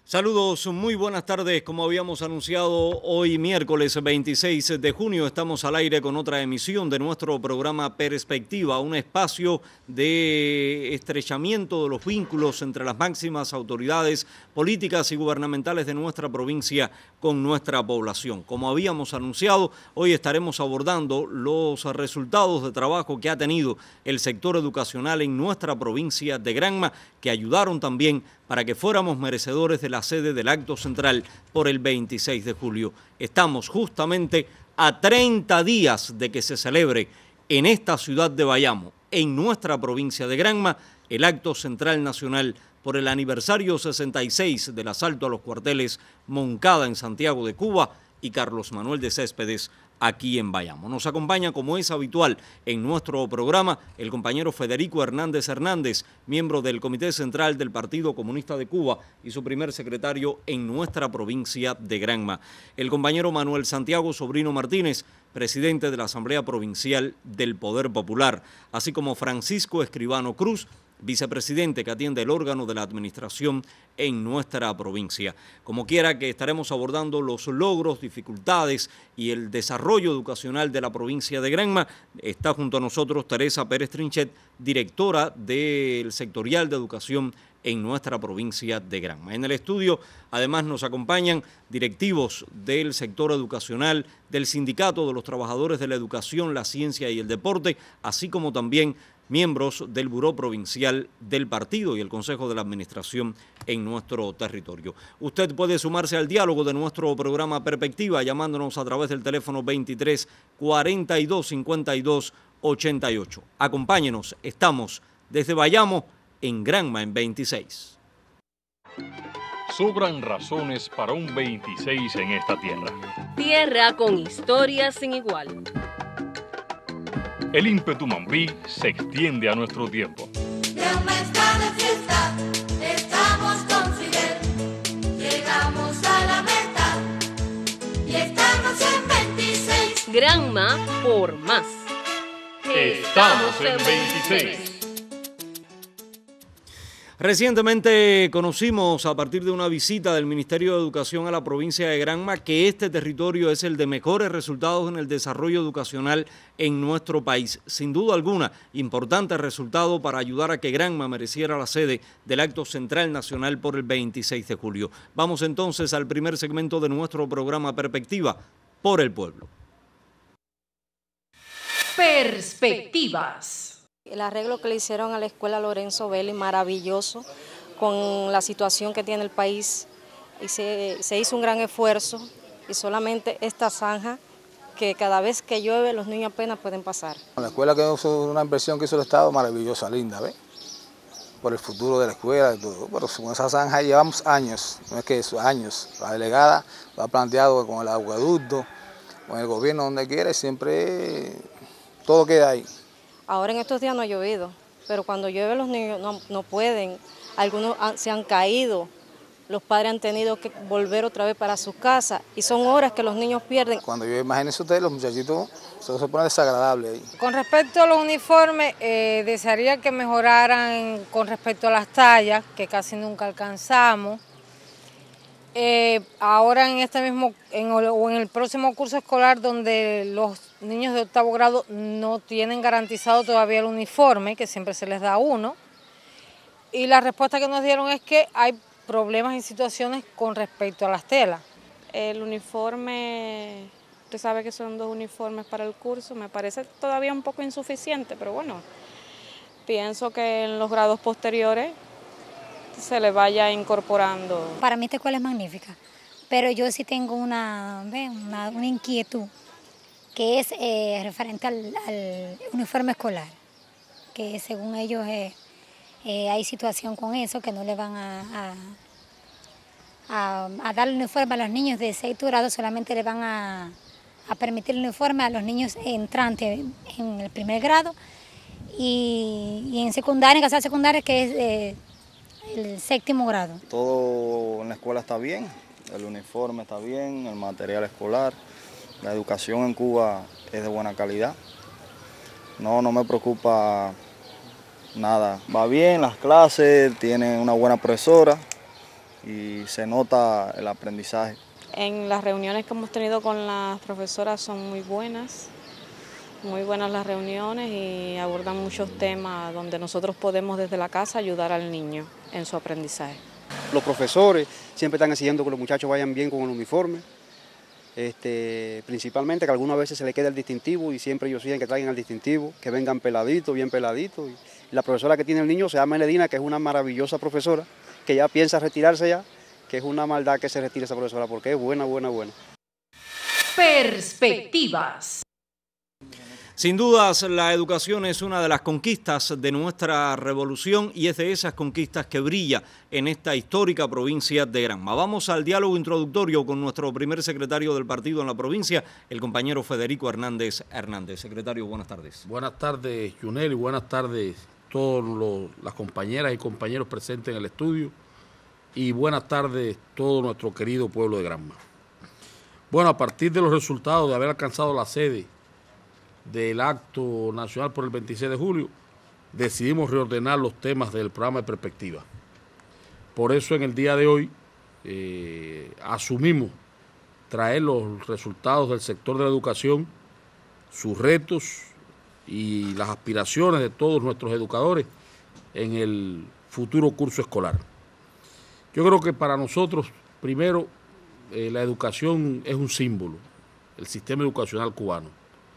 Saludos, muy buenas tardes. Como habíamos anunciado, hoy miércoles 26 de junio estamos al aire con otra emisión de nuestro programa Perspectiva, un espacio de estrechamiento de los vínculos entre las máximas autoridades políticas y gubernamentales de nuestra provincia con nuestra población. Como habíamos anunciado, hoy estaremos abordando los resultados de trabajo que ha tenido el sector educacional en nuestra provincia de Granma, que ayudaron también para que fuéramos merecedores de la sede del acto central por el 26 de julio. Estamos justamente a 30 días de que se celebre en esta ciudad de Bayamo, en nuestra provincia de Granma, el acto central nacional por el aniversario 66 del asalto a los cuarteles Moncada en Santiago de Cuba y Carlos Manuel de Céspedes aquí en Bayamo. Nos acompaña, como es habitual en nuestro programa, el compañero Federico Hernández Hernández, miembro del Comité Central del Partido Comunista de Cuba y su primer secretario en nuestra provincia de Granma. El compañero Manuel Santiago Sobrino Martínez, presidente de la Asamblea Provincial del Poder Popular, así como Francisco Escribano Cruz, vicepresidente que atiende el órgano de la administración en nuestra provincia. Como quiera que estaremos abordando los logros, dificultades y el desarrollo educacional de la provincia de Granma. Está junto a nosotros Teresa Pérez Trinchet, directora del sectorial de educación en nuestra provincia de Granma. En el estudio además nos acompañan directivos del sector educacional, del Sindicato de los Trabajadores de la Educación, la Ciencia y el Deporte, así como también miembros del Buró Provincial del Partido y el Consejo de la Administración en nuestro territorio. Usted puede sumarse al diálogo de nuestro programa Perspectiva llamándonos a través del teléfono 23 42 52 88. Acompáñenos, estamos desde Bayamo en Granma en 26. Sobran razones para un 26 en esta tierra. Tierra con historias sin igual. El ímpetu mambí se extiende a nuestro tiempo. Granma está de fiesta, estamos con Fidel, llegamos a la meta y estamos en 26. Granma por más. Estamos en 26. Recientemente conocimos, a partir de una visita del Ministerio de Educación a la provincia de Granma, que este territorio es el de mejores resultados en el desarrollo educacional en nuestro país. Sin duda alguna, importante resultado para ayudar a que Granma mereciera la sede del acto central nacional por el 26 de julio. Vamos entonces al primer segmento de nuestro programa Perspectiva, por el pueblo. Perspectivas. El arreglo que le hicieron a la escuela Lorenzo Vélez, maravilloso, con la situación que tiene el país, y se hizo un gran esfuerzo, y solamente esta zanja, que cada vez que llueve los niños apenas pueden pasar. La escuela que hizo una inversión que hizo el Estado, maravillosa, linda, ¿ves? Por el futuro de la escuela y todo, pero con esa zanja llevamos años, no es que eso, años. La delegada lo ha planteado con el acueducto, con el gobierno, donde quiera, y siempre todo queda ahí. Ahora en estos días no ha llovido, pero cuando llueve los niños no pueden, algunos se han caído, los padres han tenido que volver otra vez para sus casas y son horas que los niños pierden. Cuando llueve, imagínense ustedes, los muchachitos se pone desagradable ahí. Con respecto a los uniformes, desearía que mejoraran con respecto a las tallas, que casi nunca alcanzamos. Ahora en este mismo, o en el próximo curso escolar, donde los niños de 8º grado no tienen garantizado todavía el uniforme, que siempre se les da uno, y la respuesta que nos dieron es que hay problemas y situaciones con respecto a las telas. El uniforme, usted sabe que son 2 uniformes para el curso, me parece todavía un poco insuficiente, pero bueno, pienso que en los grados posteriores se le vaya incorporando. Para mí esta escuela es magnífica, pero yo sí tengo una inquietud, que es referente al uniforme escolar, que según ellos hay situación con eso, que no le van a dar el uniforme a los niños de 6º grado, solamente le van a permitir el uniforme a los niños entrantes en el 1er grado y en secundaria, en casa secundaria, que es el 7º grado. Todo en la escuela está bien, el uniforme está bien, el material escolar, la educación en Cuba es de buena calidad. No me preocupa nada, va bien, las clases, tienen una buena profesora, y se nota el aprendizaje. En las reuniones que hemos tenido con las profesoras son muy buenas las reuniones y abordan muchos temas donde nosotros podemos desde la casa ayudar al niño en su aprendizaje. Los profesores siempre están exigiendo que los muchachos vayan bien con el uniforme, principalmente que algunas veces se les queda el distintivo y siempre ellos exigen que traigan el distintivo, que vengan peladitos, bien peladitos. Y la profesora que tiene el niño se llama Eledina, que es una maravillosa profesora, que ya piensa retirarse ya, que es una maldad que se retire esa profesora porque es buena. Perspectivas. Sin dudas, la educación es una de las conquistas de nuestra revolución y es de esas conquistas que brilla en esta histórica provincia de Granma. Vamos al diálogo introductorio con nuestro primer secretario del partido en la provincia, el compañero Federico Hernández. Secretario, buenas tardes. Buenas tardes, Yunel, y buenas tardes a todas las compañeras y compañeros presentes en el estudio, y buenas tardes a todo nuestro querido pueblo de Granma. Bueno, a partir de los resultados de haber alcanzado la sede del acto nacional por el 26 de julio, decidimos reordenar los temas del programa de perspectiva. Por eso en el día de hoy asumimos traer los resultados del sector de la educación, sus retos y las aspiraciones de todos nuestros educadores en el futuro curso escolar. Yo creo que para nosotros, primero, la educación es un símbolo, el sistema educacional cubano.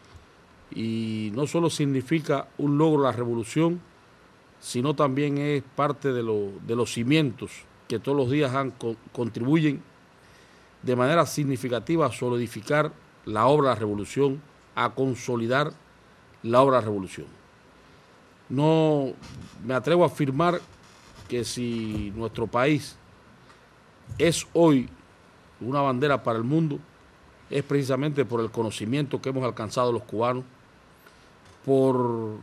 Y no solo significa un logro de la revolución, sino también es parte de los cimientos que todos los días contribuyen de manera significativa a solidificar la obra de la revolución, a consolidar la obra de la revolución. No me atrevo a afirmar que si nuestro país es hoy una bandera para el mundo, es precisamente por el conocimiento que hemos alcanzado los cubanos, por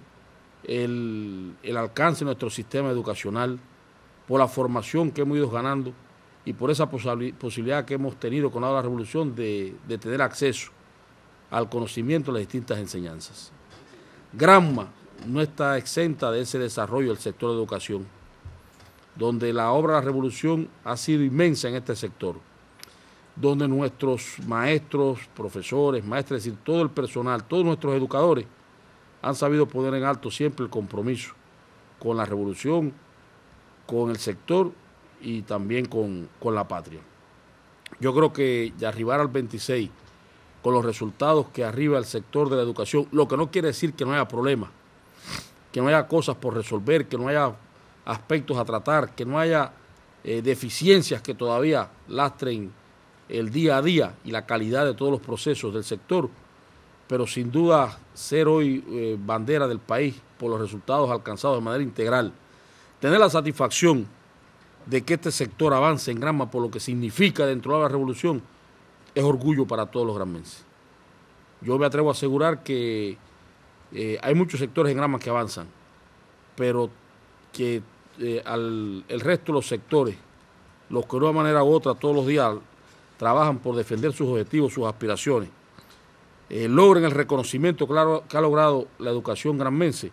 el alcance de nuestro sistema educacional, por la formación que hemos ido ganando y por esa posibilidad que hemos tenido con la revolución de tener acceso al conocimiento de las distintas enseñanzas. Granma no está exenta de ese desarrollo del sector de educación, donde la obra de la revolución ha sido inmensa en este sector, donde nuestros maestros, profesores, maestras, es decir, todo el personal, todos nuestros educadores han sabido poner en alto siempre el compromiso con la revolución, con el sector y también con la patria. Yo creo que ya arribar al 26 con los resultados que arriba el sector de la educación, lo que no quiere decir que no haya problemas, que no haya cosas por resolver, que no haya aspectos a tratar, que no haya deficiencias que todavía lastren el día a día y la calidad de todos los procesos del sector, pero sin duda ser hoy bandera del país por los resultados alcanzados de manera integral, tener la satisfacción de que este sector avance en Granma por lo que significa dentro de la revolución, es orgullo para todos los granmenses. Yo me atrevo a asegurar que hay muchos sectores en Granma que avanzan, pero que el resto de los sectores, los que de una manera u otra todos los días trabajan por defender sus objetivos, sus aspiraciones, logren el reconocimiento que ha logrado la educación granmense,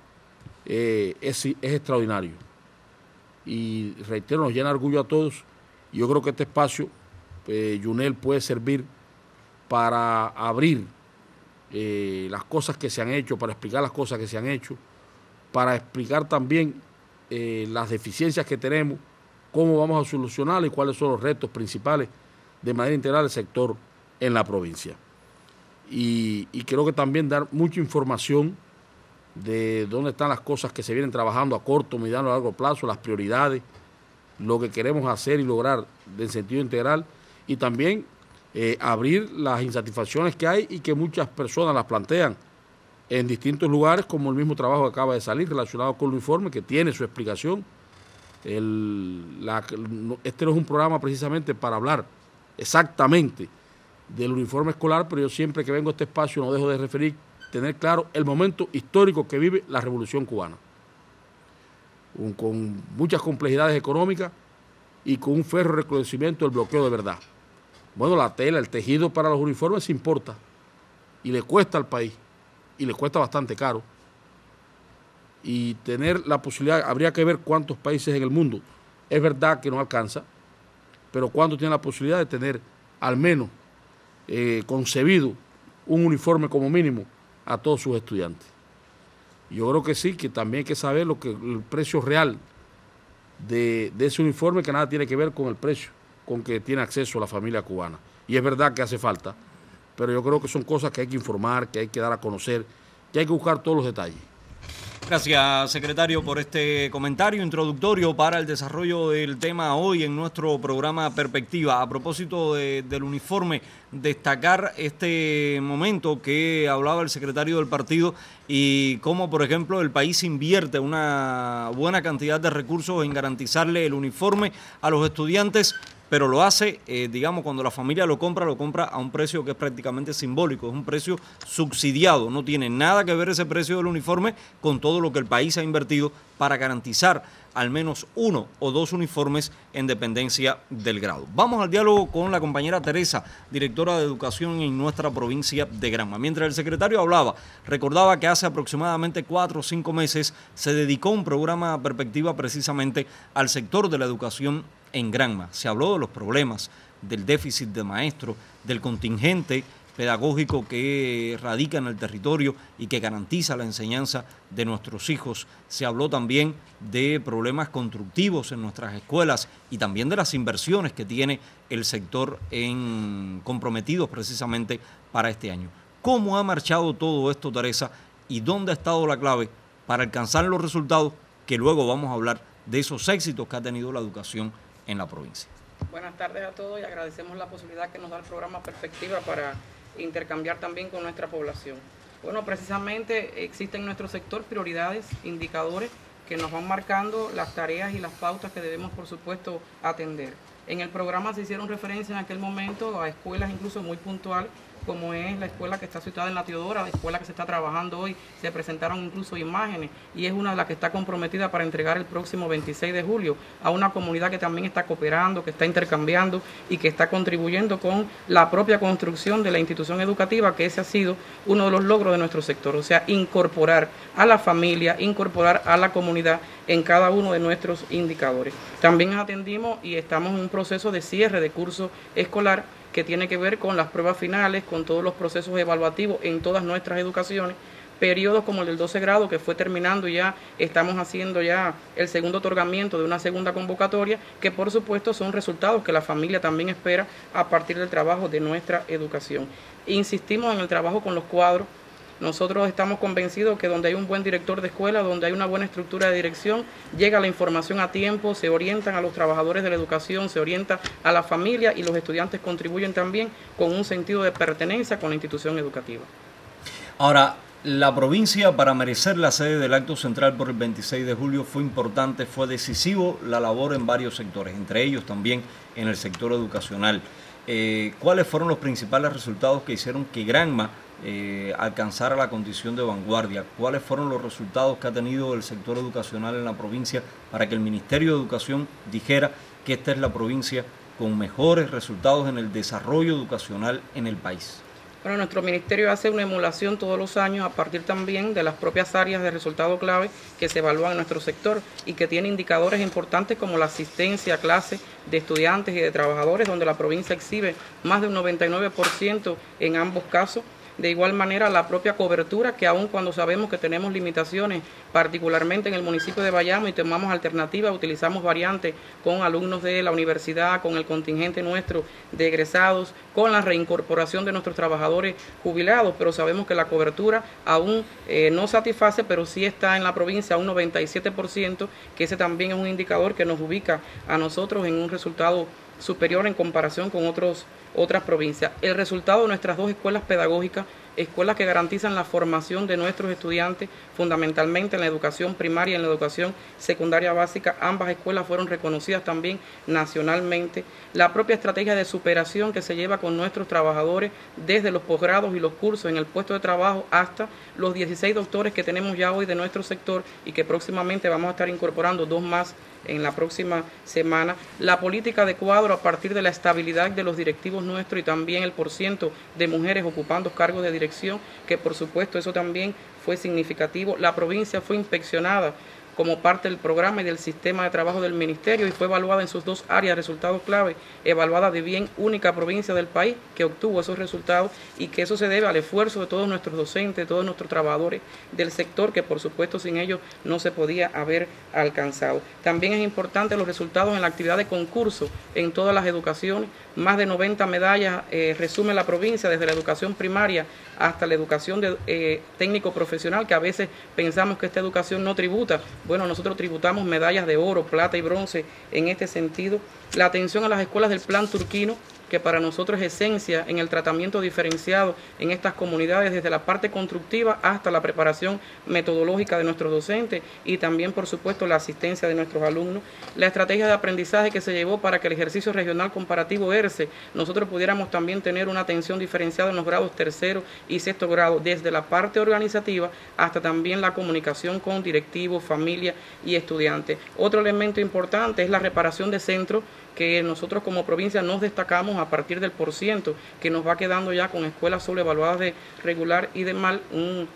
es extraordinario. Y reitero, nos llena de orgullo a todos. Y yo creo que este espacio, Yunel, puede servir para abrir las cosas que se han hecho, para explicar las cosas que se han hecho, para explicar también las deficiencias que tenemos, cómo vamos a solucionarlas y cuáles son los retos principales de manera integral del sector en la provincia. Y creo que también dar mucha información de dónde están las cosas que se vienen trabajando a corto, mediano y largo plazo, las prioridades, lo que queremos hacer y lograr en sentido integral, y también abrir las insatisfacciones que hay y que muchas personas las plantean en distintos lugares, como el mismo trabajo que acaba de salir relacionado con el uniforme, que tiene su explicación. Este no es un programa precisamente para hablar exactamente del uniforme escolar, pero yo siempre que vengo a este espacio no dejo de referir, tener claro el momento histórico que vive la revolución cubana, con muchas complejidades económicas y con un férreo reconocimiento del bloqueo de verdad. Bueno, la tela, el tejido para los uniformes importa y le cuesta al país, y le cuesta bastante caro. Y tener la posibilidad, habría que ver cuántos países en el mundo, es verdad que no alcanza, pero cuántos tienen la posibilidad de tener al menos concebido un uniforme como mínimo a todos sus estudiantes. Yo creo que sí, que también hay que saber el precio real de ese uniforme, que nada tiene que ver con el precio con que tiene acceso la familia cubana. Y es verdad que hace falta, pero yo creo que son cosas que hay que informar, que hay que dar a conocer, que hay que buscar todos los detalles. Gracias, secretario, por este comentario introductorio para el desarrollo del tema hoy en nuestro programa Perspectiva. A propósito del uniforme, destacar este momento que hablaba el secretario del partido y cómo, por ejemplo, el país invierte una buena cantidad de recursos en garantizarle el uniforme a los estudiantes, pero lo hace, digamos, cuando la familia lo compra a un precio que es prácticamente simbólico, es un precio subsidiado, no tiene nada que ver ese precio del uniforme con todo lo que el país ha invertido para garantizar al menos 1 o 2 uniformes en dependencia del grado. Vamos al diálogo con la compañera Teresa, directora de Educación en nuestra provincia de Granma. Mientras el secretario hablaba, recordaba que hace aproximadamente 4 o 5 meses se dedicó un programa Perspectiva precisamente al sector de la educación en Granma. Se habló de los problemas, del déficit de maestros, del contingente pedagógico que radica en el territorio y que garantiza la enseñanza de nuestros hijos. Se habló también de problemas constructivos en nuestras escuelas y también de las inversiones que tiene el sector comprometidos precisamente para este año. ¿Cómo ha marchado todo esto, Teresa, y dónde ha estado la clave para alcanzar los resultados que luego vamos a hablar de esos éxitos que ha tenido la educación en la provincia? Buenas tardes a todos y agradecemos la posibilidad que nos da el programa Perspectiva para intercambiar también con nuestra población. Bueno, precisamente existen en nuestro sector prioridades, indicadores que nos van marcando las tareas y las pautas que debemos, por supuesto, atender. En el programa se hicieron referencia en aquel momento a escuelas incluso muy puntuales, como es la escuela que está situada en La Teodora, la escuela que se está trabajando hoy, se presentaron incluso imágenes y es una de las que está comprometida para entregar el próximo 26 de julio a una comunidad que también está cooperando, que está intercambiando y que está contribuyendo con la propia construcción de la institución educativa, que ese ha sido uno de los logros de nuestro sector, o sea, incorporar a la familia, incorporar a la comunidad en cada uno de nuestros indicadores. También atendimos y estamos en un proceso de cierre de curso escolar que tiene que ver con las pruebas finales, con todos los procesos evaluativos en todas nuestras educaciones, periodos como el del 12 grado que fue terminando ya, estamos haciendo ya el segundo otorgamiento de una segunda convocatoria, que por supuesto son resultados que la familia también espera a partir del trabajo de nuestra educación. Insistimos en el trabajo con los cuadros. Nosotros estamos convencidos que donde hay un buen director de escuela, donde hay una buena estructura de dirección, llega la información a tiempo, se orientan a los trabajadores de la educación, se orienta a la familia y los estudiantes contribuyen también con un sentido de pertenencia con la institución educativa. Ahora, la provincia, para merecer la sede del acto central por el 26 de julio, fue importante, fue decisivo la labor en varios sectores, entre ellos también en el sector educacional. ¿Cuáles fueron los principales resultados que hicieron que Granma alcanzara la condición de vanguardia? ¿Cuáles fueron los resultados que ha tenido el sector educacional en la provincia para que el Ministerio de Educación dijera que esta es la provincia con mejores resultados en el desarrollo educacional en el país? Bueno, nuestro ministerio hace una emulación todos los años a partir también de las propias áreas de resultado clave que se evalúan en nuestro sector y que tiene indicadores importantes como la asistencia a clase de estudiantes y de trabajadores, donde la provincia exhibe más de un 99% en ambos casos. De igual manera, la propia cobertura, que aun cuando sabemos que tenemos limitaciones, particularmente en el municipio de Bayamo, y tomamos alternativas, utilizamos variantes con alumnos de la universidad, con el contingente nuestro de egresados, con la reincorporación de nuestros trabajadores jubilados, pero sabemos que la cobertura aún no satisface, pero sí está en la provincia a un 97%, que ese también es un indicador que nos ubica a nosotros en un resultado superior en comparación con otras provincias. El resultado de nuestras 2 escuelas pedagógicas, escuelas que garantizan la formación de nuestros estudiantes, fundamentalmente en la educación primaria y en la educación secundaria básica, ambas escuelas fueron reconocidas también nacionalmente. La propia estrategia de superación que se lleva con nuestros trabajadores desde los posgrados y los cursos en el puesto de trabajo hasta los 16 doctores que tenemos ya hoy de nuestro sector y que próximamente vamos a estar incorporando 2 más en la próxima semana. La política de cuadro a partir de la estabilidad de los directivos nuestros y también el % de mujeres ocupando cargos de dirección, que por supuesto eso también fue significativo. La provincia fue inspeccionada como parte del programa y del sistema de trabajo del Ministerio y fue evaluada en sus 2 áreas de resultados clave, evaluada de bien única provincia del país que obtuvo esos resultados y que eso se debe al esfuerzo de todos nuestros docentes, de todos nuestros trabajadores del sector, que por supuesto sin ellos no se podía haber alcanzado. También es importante los resultados en la actividad de concurso en todas las educaciones, más de 90 medallas resume la provincia desde la educación primaria hasta la educación técnico profesional, que a veces pensamos que esta educación no tributa. Bueno, nosotros tributamos medallas de oro, plata y bronce en este sentido. La atención a las escuelas del plan turquino, que para nosotros es esencia en el tratamiento diferenciado en estas comunidades, desde la parte constructiva hasta la preparación metodológica de nuestros docentes y también, por supuesto, la asistencia de nuestros alumnos. La estrategia de aprendizaje que se llevó para que el ejercicio regional comparativo ERCE, nosotros pudiéramos también tener una atención diferenciada en los grados 3º y 6º grado, desde la parte organizativa hasta también la comunicación con directivos, familia y estudiantes. Otro elemento importante es la reparación de centros, que nosotros como provincia nos destacamos a partir del % que nos va quedando ya con escuelas sobrevaluadas de regular y de mal, un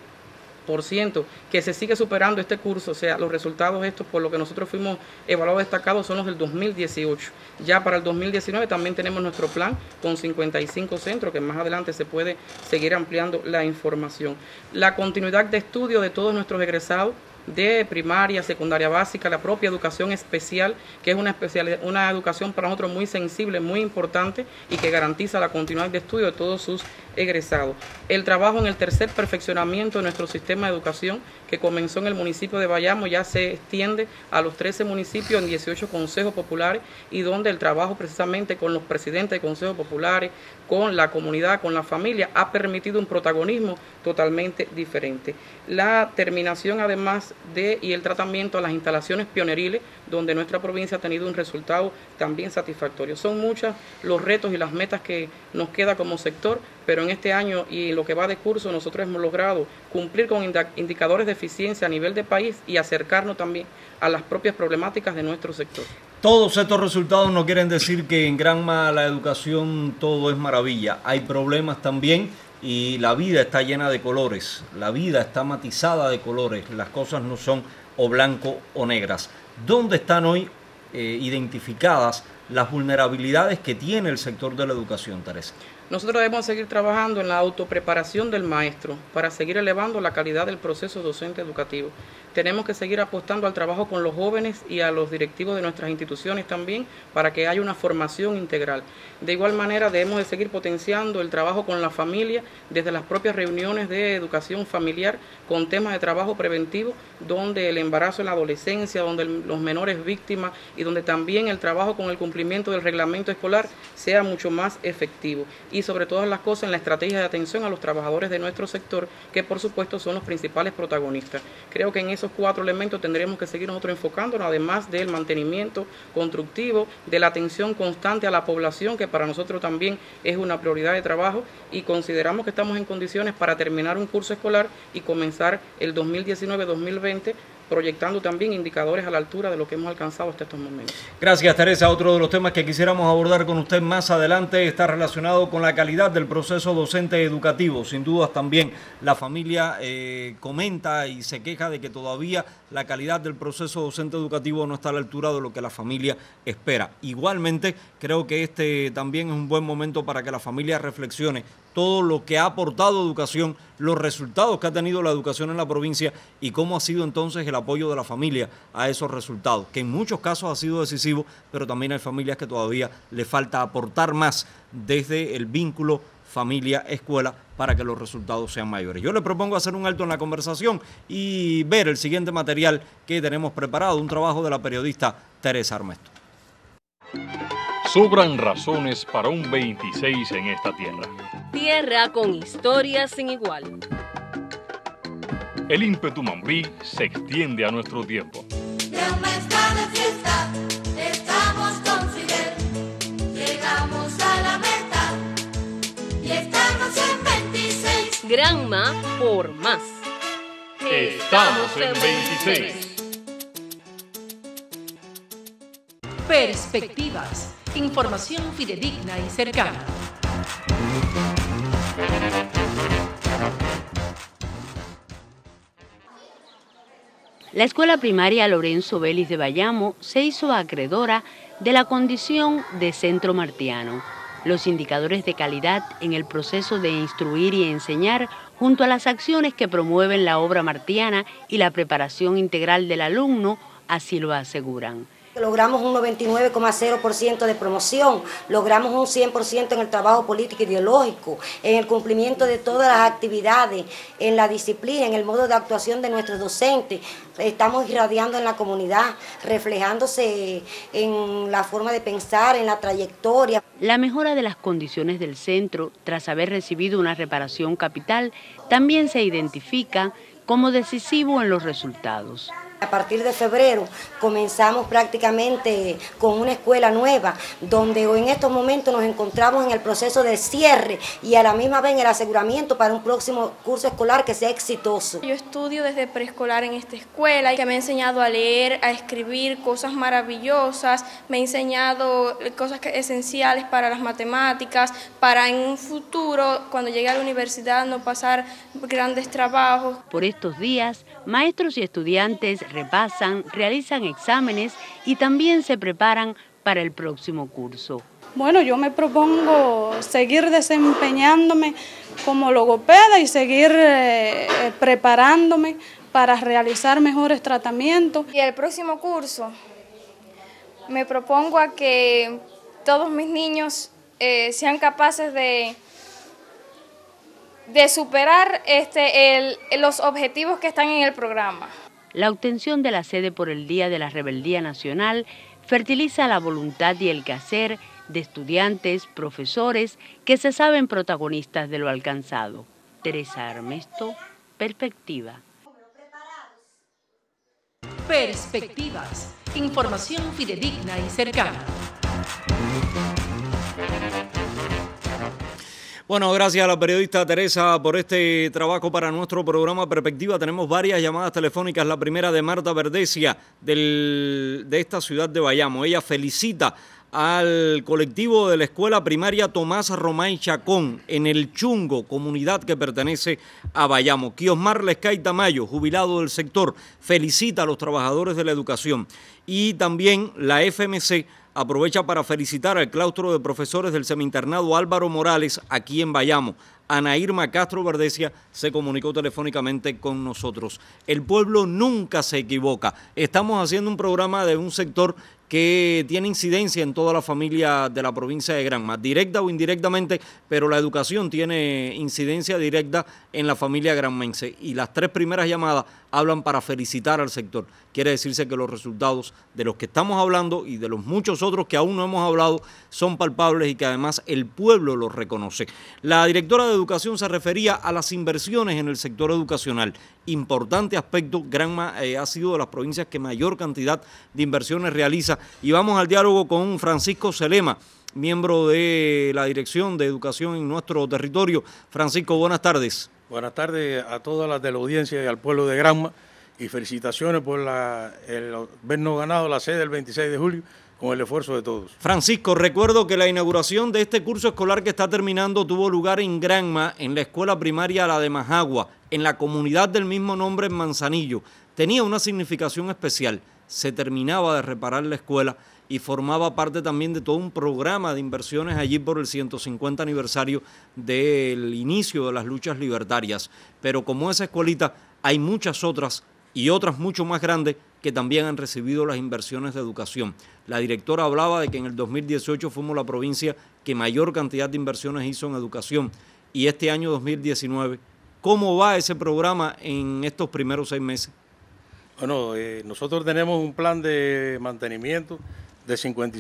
% que se sigue superando este curso. O sea, los resultados estos por lo que nosotros fuimos evaluados destacados son los del 2018. Ya para el 2019 también tenemos nuestro plan con 55 centros, que más adelante se puede seguir ampliando la información. La continuidad de estudio de todos nuestros egresados de primaria, secundaria básica, la propia educación especial, que es una educación para nosotros muy sensible, muy importante y que garantiza la continuidad de estudio de todos sus egresados. El trabajo en el tercer perfeccionamiento de nuestro sistema de educación, que comenzó en el municipio de Bayamo, ya se extiende a los 13 municipios en 18 consejos populares y donde el trabajo precisamente con los presidentes de consejos populares, con la comunidad, con la familia, ha permitido un protagonismo totalmente diferente. La terminación además y el tratamiento a las instalaciones pioneriles, donde nuestra provincia ha tenido un resultado también satisfactorio. Son muchos los retos y las metas que nos queda como sector, pero en este año y lo que va de curso nosotros hemos logrado cumplir con indicadores de eficiencia a nivel de país y acercarnos también a las propias problemáticas de nuestro sector. Todos estos resultados no quieren decir que en Granma la educación todo es maravilla. Hay problemas también y la vida está llena de colores, la vida está matizada de colores, las cosas no son o blanco o negras. ¿Dónde están hoy identificadas las vulnerabilidades que tiene el sector de la educación, Teresa? Nosotros debemos seguir trabajando en la autopreparación del maestro para seguir elevando la calidad del proceso docente educativo. Tenemos que seguir apostando al trabajo con los jóvenes y a los directivos de nuestras instituciones también para que haya una formación integral. De igual manera debemos de seguir potenciando el trabajo con la familia desde las propias reuniones de educación familiar con temas de trabajo preventivo, donde el embarazo en la adolescencia, donde los menores víctimas y donde también el trabajo con el cumplimiento del reglamento escolar sea mucho más efectivo. Y sobre todas las cosas en la estrategia de atención a los trabajadores de nuestro sector, que por supuesto son los principales protagonistas. Creo que en esos 4 elementos tendremos que seguir nosotros enfocándonos, además del mantenimiento constructivo, de la atención constante a la población, que para nosotros también es una prioridad de trabajo, y consideramos que estamos en condiciones para terminar un curso escolar y comenzar el 2019-2020 proyectando también indicadores a la altura de lo que hemos alcanzado hasta estos momentos. Gracias, Teresa. Otro de los temas que quisiéramos abordar con usted más adelante está relacionado con la calidad del proceso docente educativo. Sin dudas también la familia comenta y se queja de que todavía la calidad del proceso docente educativo no está a la altura de lo que la familia espera. Igualmente, creo que este también es un buen momento para que la familia reflexione todo lo que ha aportado educación, los resultados que ha tenido la educación en la provincia y cómo ha sido entonces el apoyo de la familia a esos resultados, que en muchos casos ha sido decisivo, pero también hay familias que todavía le falta aportar más desde el vínculo familia-escuela para que los resultados sean mayores. Yo le propongo hacer un alto en la conversación y ver el siguiente material que tenemos preparado, un trabajo de la periodista Teresa Armesto. Sobran razones para un 26 en esta tierra. Tierra con historias sin igual. El ímpetu mambí se extiende a nuestro tiempo. Granma está de fiesta, estamos con Fidel, llegamos a la meta y estamos en 26. Granma por más. Estamos en 26. Perspectivas. Información fidedigna y cercana. La escuela primaria Lorenzo Vélez de Bayamo se hizo acreedora de la condición de centro martiano. Los indicadores de calidad en el proceso de instruir y enseñar, junto a las acciones que promueven la obra martiana y la preparación integral del alumno, así lo aseguran. Logramos un 99,0% de promoción, logramos un 100% en el trabajo político ideológico, en el cumplimiento de todas las actividades, en la disciplina, en el modo de actuación de nuestros docentes. Estamos irradiando en la comunidad, reflejándose en la forma de pensar, en la trayectoria. La mejora de las condiciones del centro, tras haber recibido una reparación capital, también se identifica como decisivo en los resultados. A partir de febrero comenzamos prácticamente con una escuela nueva, donde en estos momentos nos encontramos en el proceso de cierre y a la misma vez en el aseguramiento para un próximo curso escolar que sea exitoso. Yo estudio desde preescolar en esta escuela, que me ha enseñado a leer, a escribir cosas maravillosas, me ha enseñado cosas esenciales para las matemáticas, para en un futuro, cuando llegue a la universidad, no pasar grandes trabajos. Por estos días, maestros y estudiantes repasan, realizan exámenes y también se preparan para el próximo curso. Bueno, yo me propongo seguir desempeñándome como logopeda y seguir preparándome para realizar mejores tratamientos. Y el próximo curso me propongo a que todos mis niños sean capaces de superar los objetivos que están en el programa. La obtención de la sede por el Día de la Rebeldía Nacional fertiliza la voluntad y el quehacer de estudiantes, profesores que se saben protagonistas de lo alcanzado. Teresa Armesto, Perspectiva. Perspectivas, información fidedigna y cercana. Bueno, gracias a la periodista Teresa por este trabajo para nuestro programa Perspectiva. Tenemos varias llamadas telefónicas. La primera de Marta Verdecia, de esta ciudad de Bayamo. Ella felicita al colectivo de la Escuela Primaria Tomás Romay Chacón en el Chungo, comunidad que pertenece a Bayamo. Kiosmar Lescay Tamayo, jubilado del sector, felicita a los trabajadores de la educación. Y también la FMC aprovecha para felicitar al claustro de profesores del semiinternado Álvaro Morales aquí en Bayamo. Ana Irma Castro Verdecia se comunicó telefónicamente con nosotros. El pueblo nunca se equivoca. Estamos haciendo un programa de un sector que tiene incidencia en toda la familia de la provincia de Granma, directa o indirectamente, pero la educación tiene incidencia directa en la familia granmense. Y las tres primeras llamadas hablan para felicitar al sector. Quiere decirse que los resultados de los que estamos hablando y de los muchos otros que aún no hemos hablado son palpables y que además el pueblo los reconoce. La directora de Educación se refería a las inversiones en el sector educacional. Importante aspecto, Granma ha sido de las provincias que mayor cantidad de inversiones realiza. Y vamos al diálogo con Francisco Celema, miembro de la Dirección de Educación en nuestro territorio. Francisco, buenas tardes. Buenas tardes a todas las de la audiencia y al pueblo de Granma, y felicitaciones por habernos ganado la sede el 26 de julio con el esfuerzo de todos. Francisco, recuerdo que la inauguración de este curso escolar que está terminando tuvo lugar en Granma, en la escuela primaria La de Majagua, en la comunidad del mismo nombre en Manzanillo. Tenía una significación especial. Se terminaba de reparar la escuela y formaba parte también de todo un programa de inversiones allí por el 150 aniversario del inicio de las luchas libertarias. Pero como esa escuelita, hay muchas otras y otras mucho más grandes que también han recibido las inversiones de educación. La directora hablaba de que en el 2018 fuimos la provincia que mayor cantidad de inversiones hizo en educación, y este año 2019, ¿cómo va ese programa en estos primeros 6 meses? Bueno, nosotros tenemos un plan de mantenimiento de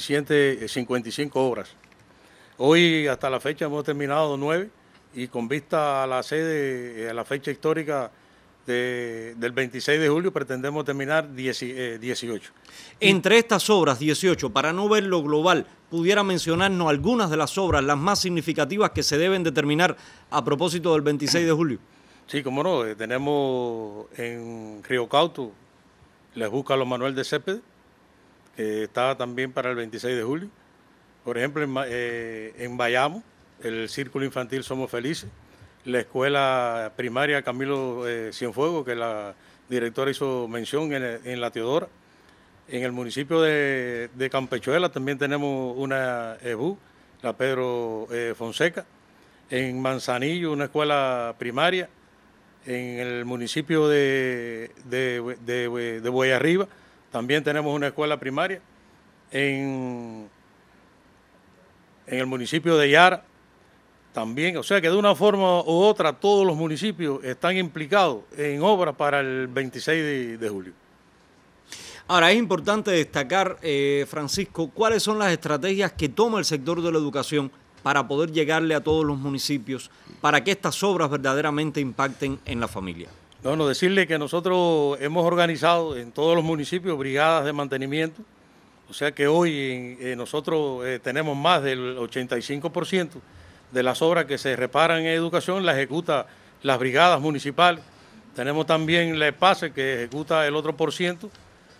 55 obras. Hoy hasta la fecha hemos terminado 9, y con vista a la sede, a la fecha histórica del 26 de julio, pretendemos terminar 18. Entre estas obras, 18, para no ver lo global, ¿pudiera mencionarnos algunas de las obras, las más significativas que se deben de terminar a propósito del 26 de julio? Sí, cómo no, tenemos en Río Cauto, les busca los Manuel de Céspedes, que está también para el 26 de julio. Por ejemplo, en Bayamo, el Círculo Infantil Somos Felices, la escuela primaria Camilo Cienfuegos, que la directora hizo mención en La Teodora. En el municipio de Campechuela también tenemos una EBU, la Pedro Fonseca. En Manzanillo una escuela primaria. En el municipio de Boyarriba también tenemos una escuela primaria. En el municipio de Yara también, o sea que de una forma u otra todos los municipios están implicados en obras para el 26 de julio. Ahora, es importante destacar, Francisco, cuáles son las estrategias que toma el sector de la educación para poder llegarle a todos los municipios, para que estas obras verdaderamente impacten en la familia. Bueno, decirle que nosotros hemos organizado en todos los municipios brigadas de mantenimiento, o sea que hoy nosotros tenemos más del 85% de las obras que se reparan en educación, las ejecuta las brigadas municipales. Tenemos también la EPASE que ejecuta el otro %,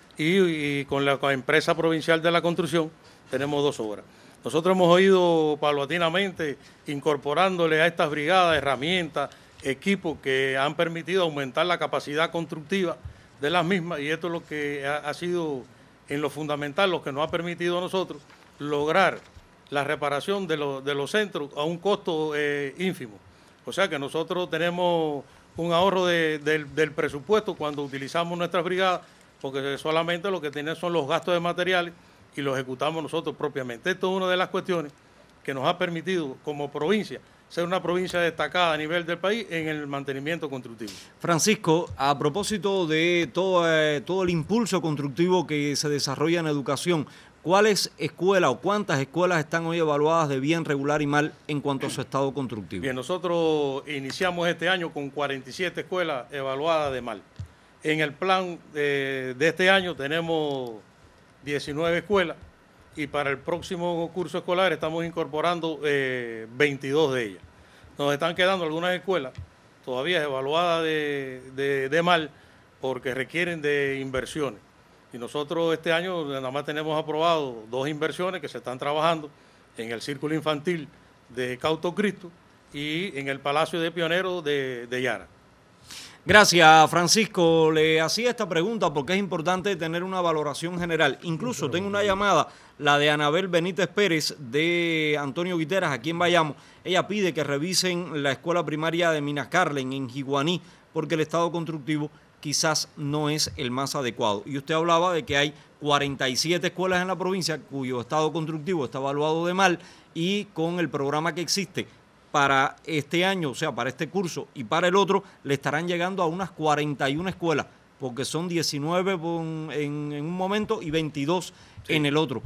y con la empresa provincial de la construcción tenemos 2 obras. Nosotros hemos ido paulatinamente incorporándole a estas brigadas herramientas, equipos que han permitido aumentar la capacidad constructiva de las mismas, y esto es lo que ha sido en lo fundamental, lo que nos ha permitido a nosotros lograr la reparación de los centros a un costo ínfimo. O sea que nosotros tenemos un ahorro del presupuesto cuando utilizamos nuestras brigadas, porque solamente lo que tienen son los gastos de materiales y los ejecutamos nosotros propiamente. Esto es una de las cuestiones que nos ha permitido como provincia ser una provincia destacada a nivel del país en el mantenimiento constructivo. Francisco, a propósito de todo el impulso constructivo que se desarrolla en educación, ¿cuáles escuelas o cuántas escuelas están hoy evaluadas de bien, regular y mal en cuanto a su estado constructivo? Bien, nosotros iniciamos este año con 47 escuelas evaluadas de mal. En el plan de este año tenemos 19 escuelas y para el próximo curso escolar estamos incorporando 22 de ellas. Nos están quedando algunas escuelas todavía evaluadas de mal porque requieren de inversiones. Y nosotros este año nada más tenemos aprobado 2 inversiones que se están trabajando en el Círculo Infantil de Cauto Cristo y en el Palacio de Pioneros de Yara. Gracias, Francisco. Le hacía esta pregunta porque es importante tener una valoración general. Incluso tengo una llamada, la de Anabel Benítez Pérez de Antonio Guiteras, aquí en Bayamo. Ella pide que revisen la escuela primaria de Minas Carlen en Jiguaní porque el estado constructivo quizás no es el más adecuado. Y usted hablaba de que hay 47 escuelas en la provincia cuyo estado constructivo está evaluado de mal, y con el programa que existe para este año, o sea, para este curso y para el otro, le estarán llegando a unas 41 escuelas, porque son 19 en un momento y 22 en el otro.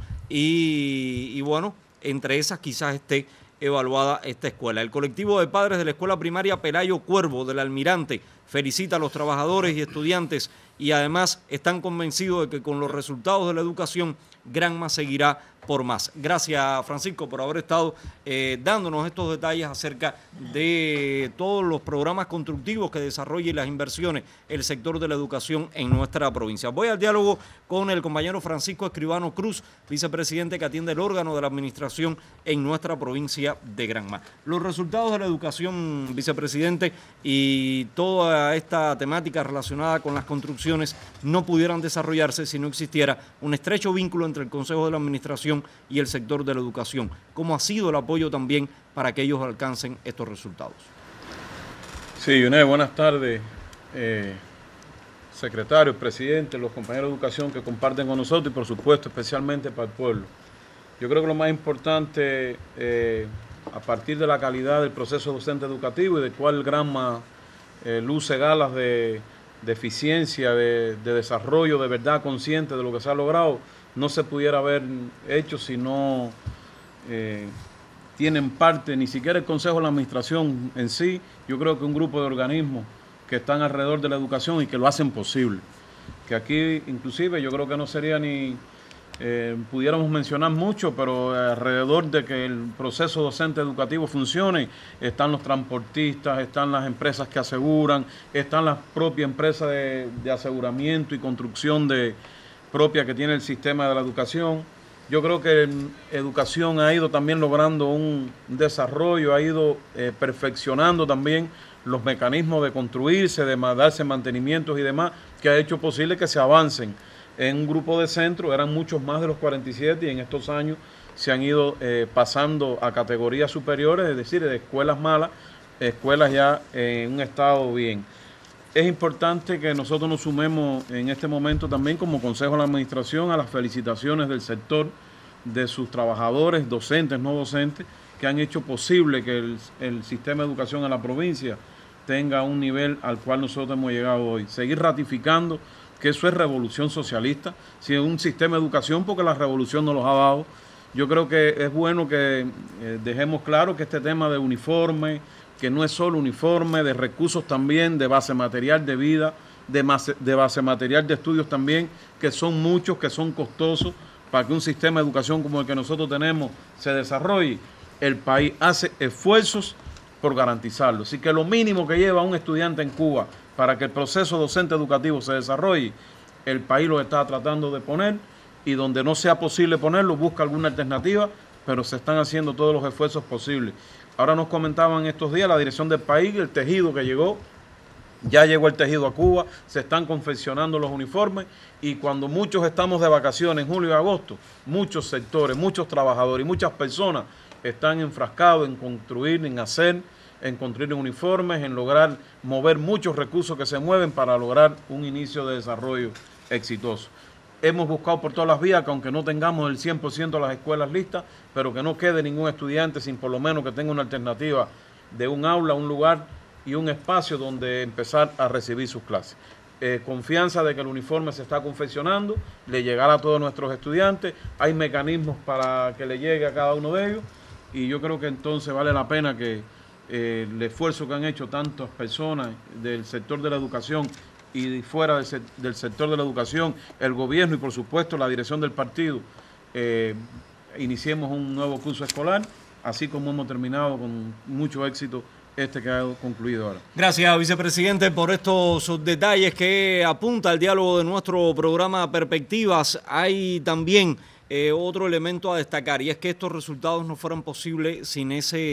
Y bueno, entre esas quizás esté evaluada esta escuela. El colectivo de padres de la escuela primaria Pelayo Cuervo del Almirante felicita a los trabajadores y estudiantes y además están convencidos de que con los resultados de la educación, Granma seguirá por más. Gracias, Francisco, por haber estado dándonos estos detalles acerca de todos los programas constructivos que desarrolla y las inversiones el sector de la educación en nuestra provincia. Voy al diálogo con el compañero Francisco Escribano Cruz, vicepresidente que atiende el órgano de la administración en nuestra provincia de Granma. Los resultados de la educación, vicepresidente, y toda esta temática relacionada con las construcciones no pudieran desarrollarse si no existiera un estrecho vínculo entre el Consejo de la Administración y el sector de la educación. ¿Cómo ha sido el apoyo también para que ellos alcancen estos resultados? Sí, Yuné, buenas tardes, secretarios, presidentes, los compañeros de educación que comparten con nosotros y por supuesto especialmente para el pueblo. Yo creo que lo más importante, a partir de la calidad del proceso docente educativo y del cual Granma luce galas de eficiencia, de desarrollo de verdad consciente de lo que se ha logrado, no se pudiera haber hecho si no tienen parte, ni siquiera el Consejo de la Administración en sí, yo creo que un grupo de organismos que están alrededor de la educación y que lo hacen posible. Que aquí inclusive yo creo que no sería ni, pudiéramos mencionar mucho, pero alrededor de que el proceso docente educativo funcione, están los transportistas, están las empresas que aseguran, están las propias empresas de aseguramiento y construcción propia que tiene el sistema de la educación, Yo creo que educación ha ido también logrando un desarrollo, ha ido perfeccionando también los mecanismos de construirse, de darse mantenimientos y demás, que ha hecho posible que se avancen. En un grupo de centros eran muchos más de los 47 y en estos años se han ido pasando a categorías superiores, es decir, de escuelas malas, escuelas ya en un estado bien. Es importante que nosotros nos sumemos en este momento también como Consejo de la Administración a las felicitaciones del sector, de sus trabajadores, docentes, no docentes, que han hecho posible que el sistema de educación en la provincia tenga un nivel al cual nosotros hemos llegado hoy. Seguir ratificando que eso es revolución socialista, si es un sistema de educación porque la revolución nos los ha dado. Yo creo que es bueno que dejemos claro que este tema de uniforme, que no es solo uniforme, de recursos también, de base material de vida, de base material de estudios también, que son muchos, que son costosos, para que un sistema de educación como el que nosotros tenemos se desarrolle. El país hace esfuerzos por garantizarlo. Así que lo mínimo que lleva un estudiante en Cuba para que el proceso docente educativo se desarrolle, el país lo está tratando de poner, y donde no sea posible ponerlo, busca alguna alternativa, pero se están haciendo todos los esfuerzos posibles. Ahora nos comentaban estos días la dirección del país, el tejido que llegó, ya llegó el tejido a Cuba, se están confeccionando los uniformes, y cuando muchos estamos de vacaciones en julio y agosto, muchos sectores, muchos trabajadores y muchas personas están enfrascados en construir, en construir uniformes, en lograr mover muchos recursos que se mueven para lograr un inicio de desarrollo exitoso. Hemos buscado por todas las vías que aunque no tengamos el 100% de las escuelas listas, pero que no quede ningún estudiante sin por lo menos que tenga una alternativa de un aula, un lugar y un espacio donde empezar a recibir sus clases. Confianza de que el uniforme se está confeccionando, le llegará a todos nuestros estudiantes, hay mecanismos para que le llegue a cada uno de ellos, y yo creo que entonces vale la pena que el esfuerzo que han hecho tantas personas del sector de la educación y fuera del sector de la educación, el gobierno y por supuesto la dirección del partido, iniciemos un nuevo curso escolar, así como hemos terminado con mucho éxito este que ha concluido ahora. Gracias, vicepresidente, por estos detalles que apunta al diálogo de nuestro programa Perspectivas. Hay también otro elemento a destacar, y es que estos resultados no fueran posibles sin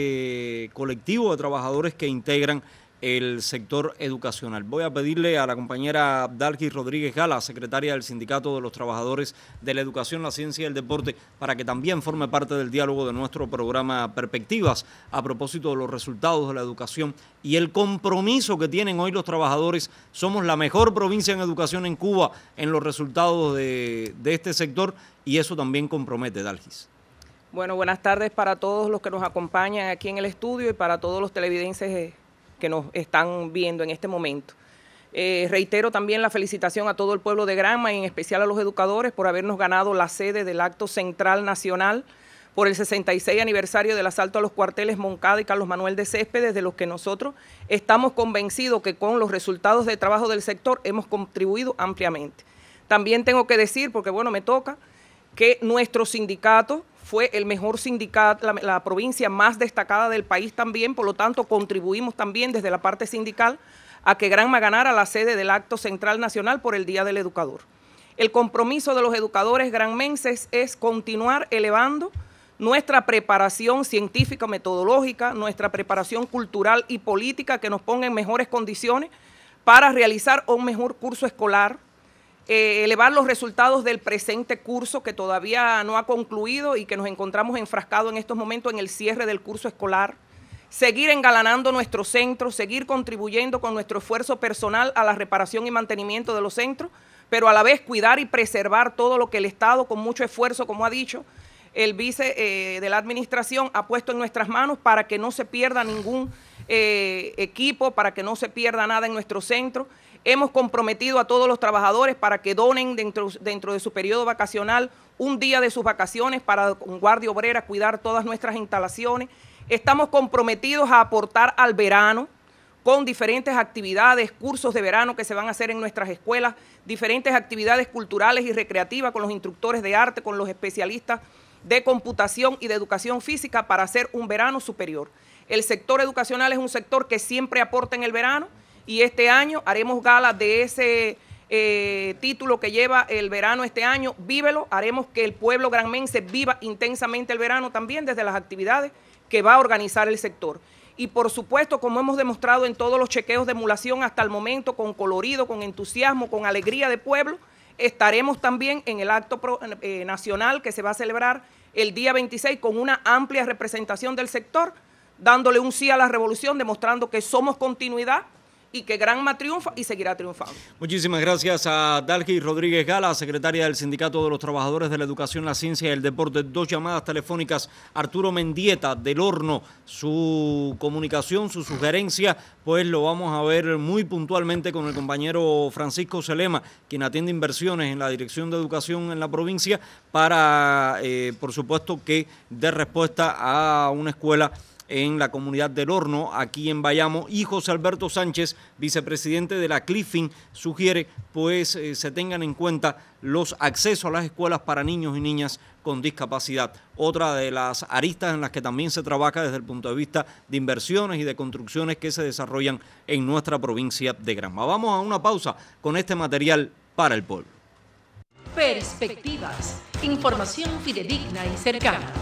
ese colectivo de trabajadores que integran el sector educacional. Voy a pedirle a la compañera Dalgis Rodríguez Gala, secretaria del Sindicato de los Trabajadores de la Educación, la Ciencia y el Deporte, para que también forme parte del diálogo de nuestro programa Perspectivas a propósito de los resultados de la educación y el compromiso que tienen hoy los trabajadores. Somos la mejor provincia en educación en Cuba en los resultados de este sector, y eso también compromete, Dalgis. Bueno, buenas tardes para todos los que nos acompañan aquí en el estudio y para todos los televidentes que nos están viendo en este momento. Reitero también la felicitación a todo el pueblo de Granma y en especial a los educadores por habernos ganado la sede del acto central nacional por el 66 aniversario del asalto a los cuarteles Moncada y Carlos Manuel de Céspedes, de los que nosotros estamos convencidos que con los resultados de trabajo del sector hemos contribuido ampliamente. También tengo que decir, porque bueno, me toca, que nuestro sindicato fue el mejor sindicato, la provincia más destacada del país también, por lo tanto contribuimos también desde la parte sindical a que Granma ganara la sede del acto central nacional por el Día del Educador. El compromiso de los educadores granmenses es continuar elevando nuestra preparación científica, metodológica, nuestra preparación cultural y política que nos ponga en mejores condiciones para realizar un mejor curso escolar, elevar los resultados del presente curso que todavía no ha concluido y que nos encontramos enfrascados en estos momentos en el cierre del curso escolar, seguir engalanando nuestros centros, seguir contribuyendo con nuestro esfuerzo personal a la reparación y mantenimiento de los centros, pero a la vez cuidar y preservar todo lo que el Estado con mucho esfuerzo, como ha dicho el vice de la administración, ha puesto en nuestras manos para que no se pierda ningún equipo, para que no se pierda nada en nuestro centro. Hemos comprometido a todos los trabajadores para que donen dentro de su periodo vacacional un día de sus vacaciones para con Guardia Obrera cuidar todas nuestras instalaciones. Estamos comprometidos a aportar al verano con diferentes actividades, cursos de verano que se van a hacer en nuestras escuelas, diferentes actividades culturales y recreativas con los instructores de arte, con los especialistas de computación y de educación física para hacer un verano superior. El sector educacional es un sector que siempre aporta en el verano, y este año haremos gala de ese título que lleva el verano este año, Vívelo. Haremos que el pueblo granmense viva intensamente el verano también desde las actividades que va a organizar el sector. Y por supuesto, como hemos demostrado en todos los chequeos de emulación hasta el momento, con colorido, con entusiasmo, con alegría de pueblo, estaremos también en el acto nacional que se va a celebrar el día 26 con una amplia representación del sector, dándole un sí a la revolución, demostrando que somos continuidad y que Granma triunfa y seguirá triunfando. Muchísimas gracias a Dalgis Rodríguez Gala, secretaria del Sindicato de los Trabajadores de la Educación, la Ciencia y el Deporte. 2 llamadas telefónicas. Arturo Mendieta, del Horno, su comunicación, su sugerencia, pues lo vamos a ver muy puntualmente con el compañero Francisco Celema, quien atiende inversiones en la Dirección de Educación en la provincia, para, por supuesto, que dé respuesta a una escuela en la comunidad del Horno, aquí en Bayamo. Y José Alberto Sánchez, vicepresidente de la CLIFIN, sugiere pues se tengan en cuenta los accesos a las escuelas para niños y niñas con discapacidad. Otra de las aristas en las que también se trabaja desde el punto de vista de inversiones y de construcciones que se desarrollan en nuestra provincia de Granma. Vamos a una pausa con este material para el pueblo. Perspectivas, información fidedigna y cercana.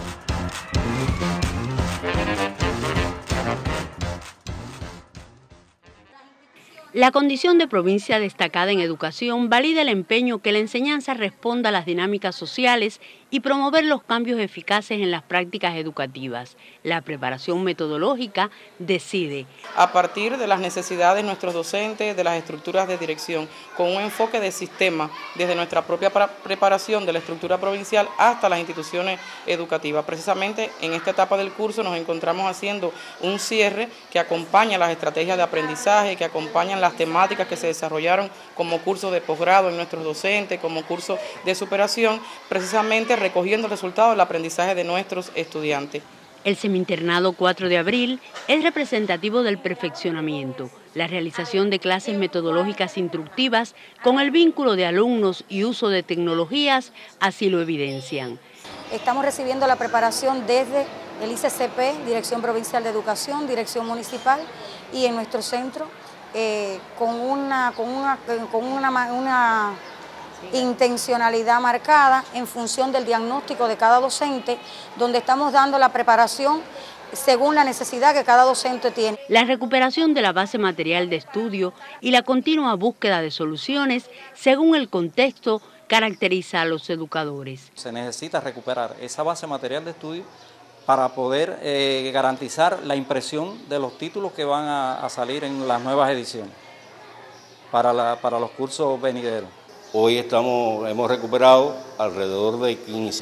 La condición de provincia destacada en educación valida el empeño que la enseñanza responda a las dinámicas sociales y promover los cambios eficaces en las prácticas educativas. La preparación metodológica decide. A partir de las necesidades de nuestros docentes, de las estructuras de dirección, con un enfoque de sistema, desde nuestra propia preparación de la estructura provincial hasta las instituciones educativas. Precisamente en esta etapa del curso nos encontramos haciendo un cierre que acompaña las estrategias de aprendizaje, que acompañan las temáticas que se desarrollaron como cursos de posgrado en nuestros docentes, como cursos de superación, precisamente recogiendo el resultado del aprendizaje de nuestros estudiantes. El Seminternado 4 de abril es representativo del perfeccionamiento. La realización de clases metodológicas instructivas con el vínculo de alumnos y uso de tecnologías así lo evidencian. Estamos recibiendo la preparación desde el ICCP, Dirección Provincial de Educación, Dirección Municipal, y en nuestro centro con una intencionalidad marcada en función del diagnóstico de cada docente, donde estamos dando la preparación según la necesidad que cada docente tiene. La recuperación de la base material de estudio y la continua búsqueda de soluciones según el contexto caracteriza a los educadores. Se necesita recuperar esa base material de estudio para poder garantizar la impresión de los títulos que van a salir en las nuevas ediciones para los cursos venideros. Hoy hemos recuperado alrededor de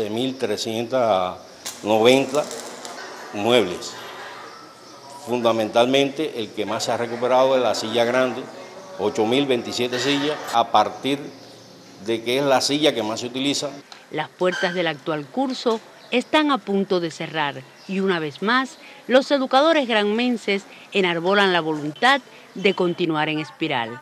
15.390 muebles. Fundamentalmente el que más se ha recuperado es la silla grande, 8.027 sillas, a partir de que es la silla que más se utiliza. Las puertas del actual curso están a punto de cerrar y una vez más los educadores granmenses enarbolan la voluntad de continuar en espiral.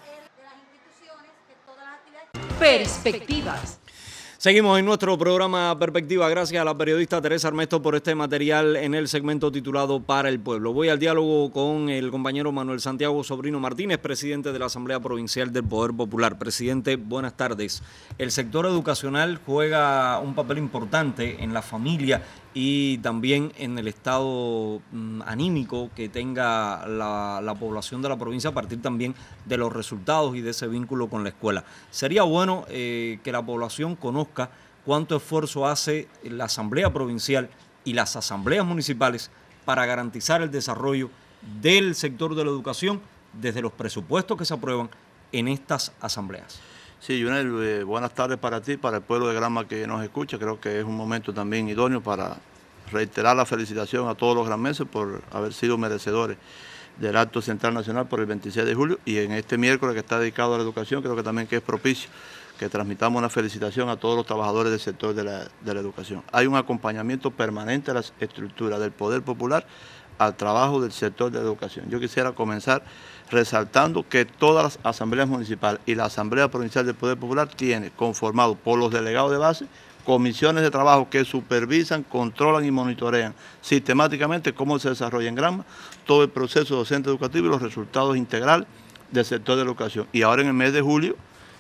Perspectivas. Seguimos en nuestro programa Perspectiva. Gracias a la periodista Teresa Armesto por este material en el segmento titulado Para el Pueblo. Voy al diálogo con el compañero Manuel Santiago Sobrino Martínez, presidente de la Asamblea Provincial del Poder Popular. Presidente, buenas tardes. El sector educacional juega un papel importante en la familia y también en el estado anímico que tenga la población de la provincia a partir también de los resultados y de ese vínculo con la escuela. Sería bueno que la población conozca cuánto esfuerzo hace la Asamblea Provincial y las asambleas municipales para garantizar el desarrollo del sector de la educación desde los presupuestos que se aprueban en estas asambleas. Sí, Junel, buenas tardes para ti, para el pueblo de Granma que nos escucha. Creo que es un momento también idóneo para reiterar la felicitación a todos los granmenses por haber sido merecedores del acto central nacional por el 26 de julio y en este miércoles que está dedicado a la educación, creo que también que es propicio que transmitamos una felicitación a todos los trabajadores del sector de la educación. Hay un acompañamiento permanente a las estructuras del Poder Popular al trabajo del sector de la educación. Yo quisiera comenzar resaltando que todas las asambleas municipales y la Asamblea Provincial del Poder Popular tiene conformado por los delegados de base comisiones de trabajo que supervisan, controlan y monitorean sistemáticamente cómo se desarrolla en Granma todo el proceso docente educativo y los resultados integrales del sector de la educación. Y ahora en el mes de julio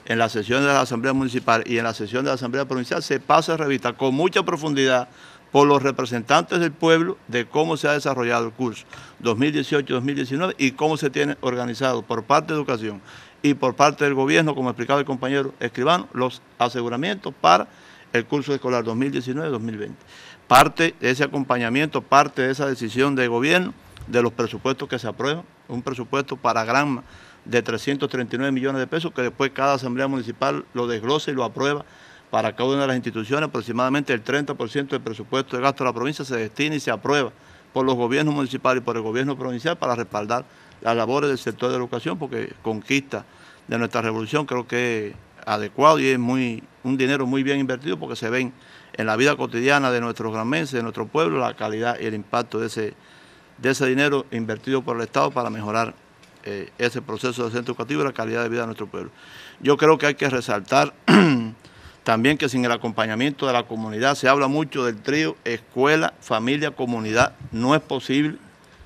en la sesión de la Asamblea Municipal y en la sesión de la Asamblea Provincial se pase a revista con mucha profundidad por los representantes del pueblo de cómo se ha desarrollado el curso 2018-2019 y cómo se tiene organizado por parte de Educación y por parte del gobierno, como explicaba el compañero Escribano, los aseguramientos para el curso escolar 2019-2020. Parte de ese acompañamiento, parte de esa decisión de gobierno, de los presupuestos que se aprueban, un presupuesto para Granma de 339 millones de pesos, que después cada asamblea municipal lo desglosa y lo aprueba para cada una de las instituciones. Aproximadamente el 30% del presupuesto de gasto de la provincia se destina y se aprueba por los gobiernos municipales y por el gobierno provincial para respaldar las labores del sector de la educación, porque conquista de nuestra revolución creo que es adecuado y es un dinero muy bien invertido, porque se ven en la vida cotidiana de nuestros granmenses, de nuestro pueblo, la calidad y el impacto de ese dinero invertido por el Estado para mejorar ese proceso de centro educativo y la calidad de vida de nuestro pueblo. Yo creo que hay que resaltar también que sin el acompañamiento de la comunidad, se habla mucho del trío escuela, familia, comunidad, no es posible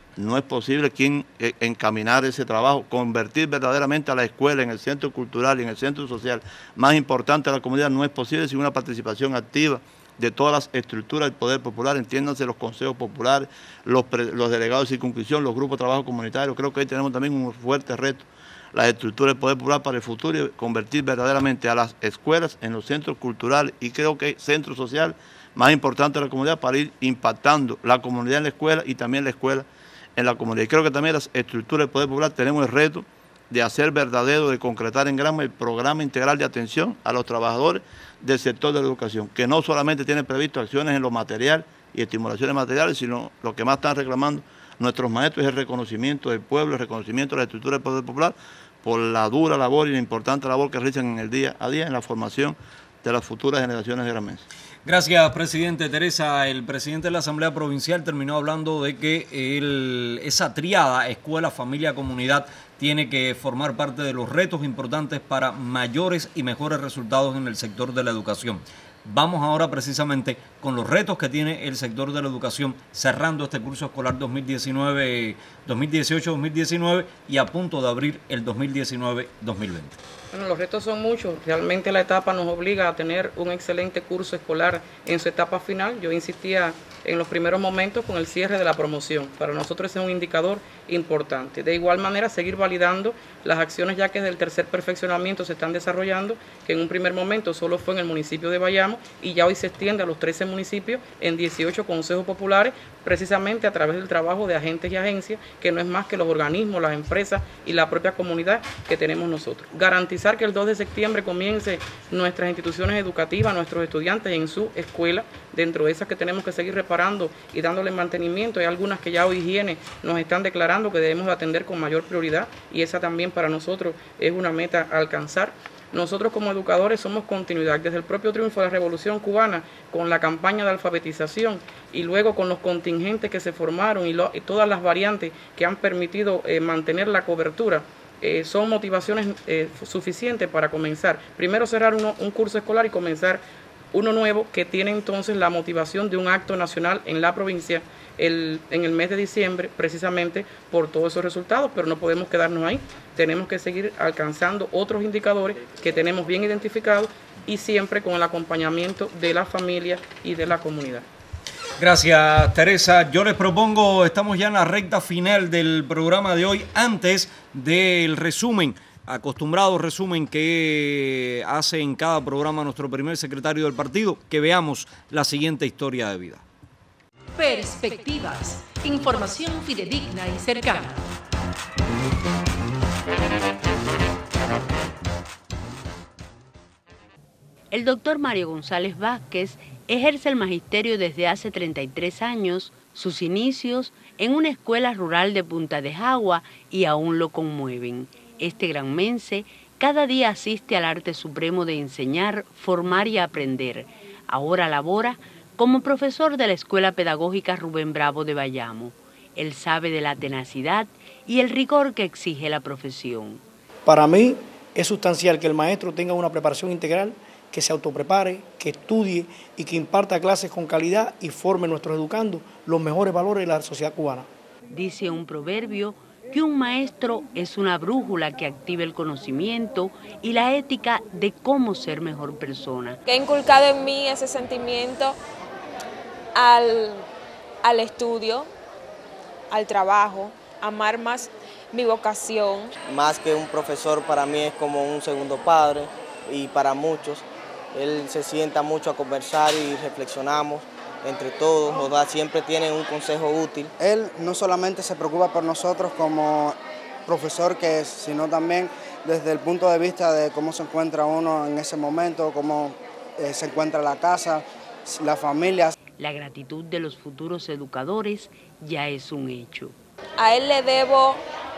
encaminar ese trabajo, convertir verdaderamente a la escuela en el centro cultural y en el centro social más importante de la comunidad, no es posible sin una participación activa de todas las estructuras del poder popular, entiéndanse los consejos populares, los delegados de circunscripción, los grupos de trabajo comunitarios. Creo que ahí tenemos también un fuerte reto, las estructuras del poder popular para el futuro, y convertir verdaderamente a las escuelas en los centros culturales y creo que centro social más importante de la comunidad para ir impactando la comunidad en la escuela y también la escuela en la comunidad. Y creo que también las estructuras del poder popular tenemos el reto de hacer verdadero, de concretar en Granma el programa integral de atención a los trabajadores del sector de la educación, que no solamente tiene previsto acciones en lo material y estimulaciones materiales, sino lo que más están reclamando nuestros maestros es el reconocimiento del pueblo, el reconocimiento de la estructura del poder popular por la dura labor y la importante labor que realizan en el día a día en la formación de las futuras generaciones de granmenses. Gracias, presidente. Teresa, el presidente de la Asamblea Provincial terminó hablando de que esa triada escuela, familia, comunidad tiene que formar parte de los retos importantes para mayores y mejores resultados en el sector de la educación. Vamos ahora precisamente con los retos que tiene el sector de la educación cerrando este curso escolar 2018-2019 y a punto de abrir el 2019-2020. Bueno, los retos son muchos. Realmente la etapa nos obliga a tener un excelente curso escolar en su etapa final. Yo insistía en los primeros momentos con el cierre de la promoción. Para nosotros es un indicador importante. De igual manera, seguir validando las acciones ya que del tercer perfeccionamiento se están desarrollando, que en un primer momento solo fue en el municipio de Bayamo y ya hoy se extiende a los 13 municipios en 18 consejos populares, precisamente a través del trabajo de agentes y agencias, que no es más que los organismos, las empresas y la propia comunidad que tenemos nosotros. Garantizar que el 2 de septiembre comience nuestras instituciones educativas, nuestros estudiantes en su escuela, dentro de esas que tenemos que seguir reparando y dándole mantenimiento. Hay algunas que ya hoy Higiene nos están declarando que debemos atender con mayor prioridad y esa también para nosotros es una meta a alcanzar. Nosotros como educadores somos continuidad, desde el propio triunfo de la Revolución Cubana, con la campaña de alfabetización y luego con los contingentes que se formaron y todas las variantes que han permitido mantener la cobertura. Son motivaciones suficientes para comenzar. Primero cerrar un curso escolar y comenzar uno nuevo que tiene entonces la motivación de un acto nacional en la provincia en el mes de diciembre, precisamente por todos esos resultados, pero no podemos quedarnos ahí. Tenemos que seguir alcanzando otros indicadores que tenemos bien identificados y siempre con el acompañamiento de la familia y de la comunidad. Gracias, Teresa. Yo les propongo, estamos ya en la recta final del programa de hoy, antes del resumen, acostumbrado resumen que hace en cada programa nuestro primer secretario del partido, que veamos la siguiente historia de vida. Perspectivas, información fidedigna y cercana. El doctor Mario González Vázquez ejerce el magisterio desde hace 33 años, sus inicios en una escuela rural de Punta de Jagua y aún lo conmueven. Este granmense cada día asiste al arte supremo de enseñar, formar y aprender. Ahora labora como profesor de la Escuela Pedagógica Rubén Bravo de Bayamo. Él sabe de la tenacidad y el rigor que exige la profesión. Para mí es sustancial que el maestro tenga una preparación integral, que se autoprepare, que estudie y que imparta clases con calidad y forme a nuestros educandos los mejores valores de la sociedad cubana. Dice un proverbio, que un maestro es una brújula que activa el conocimiento y la ética de cómo ser mejor persona. Que ha inculcado en mí ese sentimiento al estudio, al trabajo, amar más mi vocación. Más que un profesor, para mí es como un segundo padre, y para muchos. Él se sienta mucho a conversar y reflexionamos entre todos, siempre tiene un consejo útil. Él no solamente se preocupa por nosotros como profesor que es, sino también desde el punto de vista de cómo se encuentra uno en ese momento, cómo se encuentra la casa, la familia. La gratitud de los futuros educadores ya es un hecho. A él le debo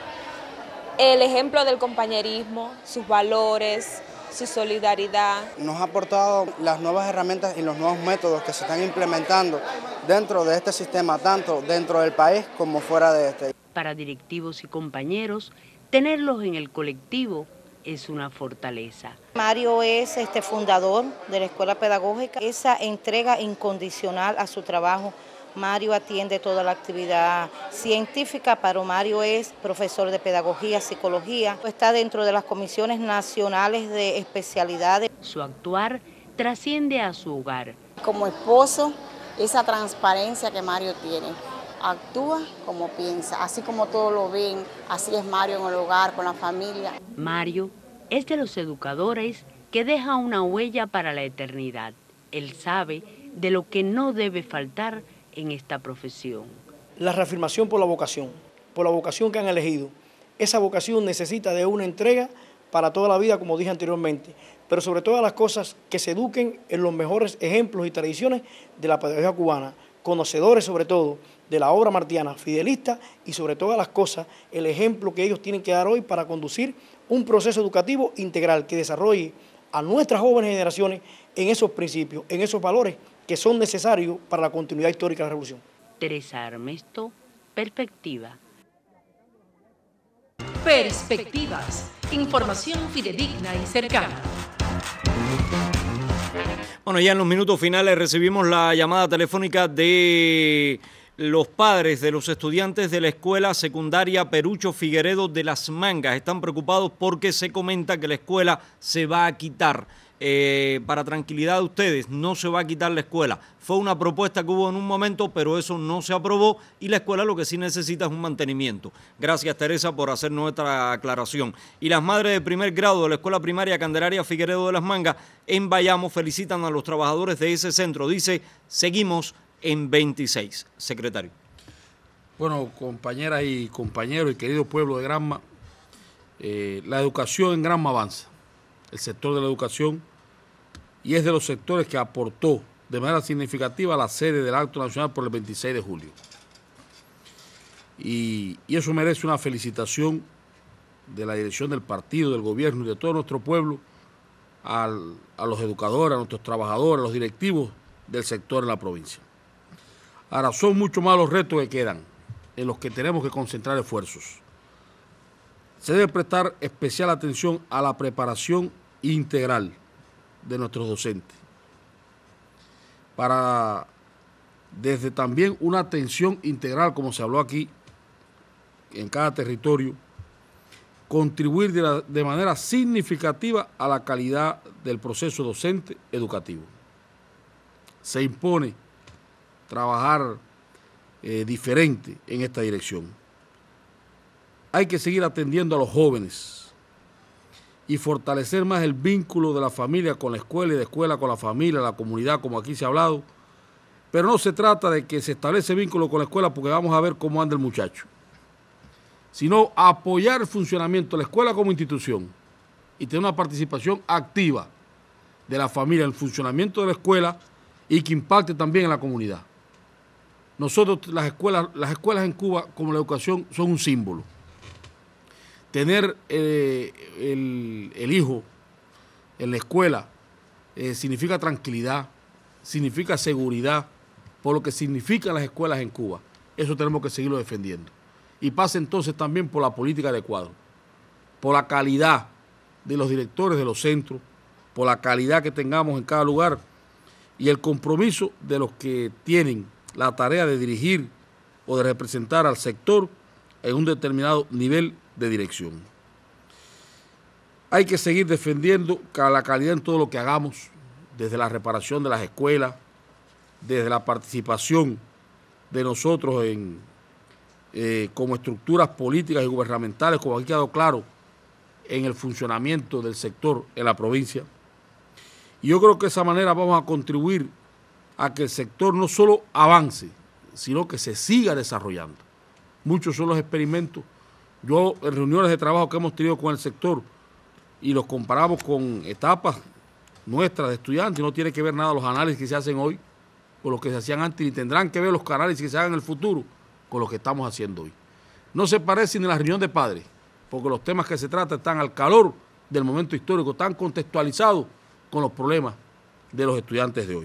el ejemplo del compañerismo, sus valores, su solidaridad. Nos ha aportado las nuevas herramientas y los nuevos métodos que se están implementando dentro de este sistema, tanto dentro del país como fuera de este. Para directivos y compañeros, tenerlos en el colectivo es una fortaleza. Mario es fundador de la Escuela Pedagógica. Esa entrega incondicional a su trabajo. Mario atiende toda la actividad científica, pero Mario es profesor de pedagogía, psicología, está dentro de las comisiones nacionales de especialidades. Su actuar trasciende a su hogar. Como esposo, esa transparencia que Mario tiene, actúa como piensa, así como todos lo ven, así es Mario en el hogar, con la familia. Mario es de los educadores que deja una huella para la eternidad. Él sabe de lo que no debe faltar en esta profesión. La reafirmación por la vocación que han elegido. Esa vocación necesita de una entrega para toda la vida, como dije anteriormente, pero sobre todas las cosas que se eduquen en los mejores ejemplos y tradiciones de la pedagogía cubana, conocedores sobre todo de la obra martiana, fidelistas y sobre todas las cosas el ejemplo que ellos tienen que dar hoy para conducir un proceso educativo integral que desarrolle a nuestras jóvenes generaciones en esos principios, en esos valores que son necesarios para la continuidad histórica de la Revolución. Teresa Armesto, Perspectiva. Perspectivas, información fidedigna y cercana. Bueno, ya en los minutos finales recibimos la llamada telefónica de los padres de los estudiantes de la escuela secundaria Perucho Figueredo de Las Mangas. Están preocupados porque se comenta que la escuela se va a quitar. Para tranquilidad de ustedes, no se va a quitar la escuela. Fue una propuesta que hubo en un momento, pero eso no se aprobó y la escuela lo que sí necesita es un mantenimiento. Gracias, Teresa, por hacer nuestra aclaración. Y las madres de primer grado de la Escuela Primaria Candelaria Figueredo de Las Mangas en Bayamo felicitan a los trabajadores de ese centro. Dice, seguimos en 26. Secretario. Bueno, compañeras y compañeros y querido pueblo de Granma, la educación en Granma avanza. El sector de la educación y es de los sectores que aportó de manera significativa a la sede del Acto Nacional por el 26 de julio. Y eso merece una felicitación de la dirección del partido, del gobierno y de todo nuestro pueblo a los educadores, a nuestros trabajadores, a los directivos del sector en la provincia. Ahora, son mucho más los retos que quedan, en los que tenemos que concentrar esfuerzos. Se debe prestar especial atención a la preparación integral de nuestros docentes, para desde también una atención integral, como se habló aquí, en cada territorio, contribuir de manera significativa a la calidad del proceso docente educativo. Se impone trabajar diferente en esta dirección. Hay que seguir atendiendo a los jóvenes y fortalecer más el vínculo de la familia con la escuela y de escuela con la familia, la comunidad, como aquí se ha hablado. Pero no se trata de que se establece vínculo con la escuela porque vamos a ver cómo anda el muchacho, sino apoyar el funcionamiento de la escuela como institución y tener una participación activa de la familia en el funcionamiento de la escuela y que impacte también en la comunidad. Nosotros, las escuelas en Cuba, como la educación, son un símbolo. Tener el hijo en la escuela significa tranquilidad, significa seguridad, por lo que significan las escuelas en Cuba. Eso tenemos que seguirlo defendiendo. Y pasa entonces también por la política adecuada, por la calidad de los directores de los centros, por la calidad que tengamos en cada lugar y el compromiso de los que tienen la tarea de dirigir o de representar al sector en un determinado nivel de dirección. Hay que seguir defendiendo la calidad en todo lo que hagamos, desde la reparación de las escuelas, desde la participación de nosotros como estructuras políticas y gubernamentales, como ha quedado claro, en el funcionamiento del sector en la provincia. Y yo creo que de esa manera vamos a contribuir a que el sector no solo avance, sino que se siga desarrollando. Muchos son los experimentos. Yo, en reuniones de trabajo que hemos tenido con el sector, y los comparamos con etapas nuestras de estudiantes, no tiene que ver nada los análisis que se hacen hoy con los que se hacían antes, ni tendrán que ver los análisis que se hagan en el futuro con los que estamos haciendo hoy. No se parece ni la reunión de padres, porque los temas que se tratan están al calor del momento histórico, están contextualizados con los problemas de los estudiantes de hoy.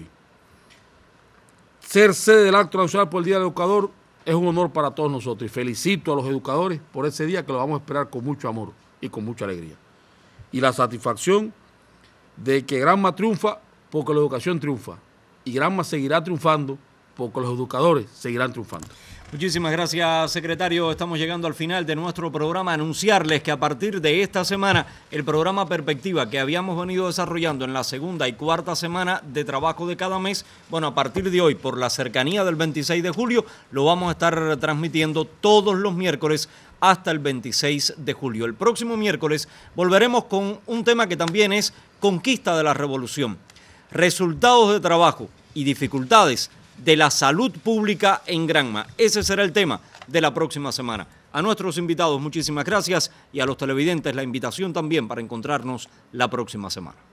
Ser sede del Acto Nacional por el Día del Educador es un honor para todos nosotros y felicito a los educadores por ese día que lo vamos a esperar con mucho amor y con mucha alegría. Y la satisfacción de que Granma triunfa porque la educación triunfa y Granma seguirá triunfando porque los educadores seguirán triunfando. Muchísimas gracias, secretario. Estamos llegando al final de nuestro programa. Anunciarles que a partir de esta semana el programa Perspectiva que habíamos venido desarrollando en la segunda y cuarta semana de trabajo de cada mes, bueno, a partir de hoy, por la cercanía del 26 de julio, lo vamos a estar transmitiendo todos los miércoles hasta el 26 de julio. El próximo miércoles volveremos con un tema que también es conquista de la revolución, resultados de trabajo y dificultades de la salud pública en Granma. Ese será el tema de la próxima semana. A nuestros invitados, muchísimas gracias, y a los televidentes la invitación también para encontrarnos la próxima semana.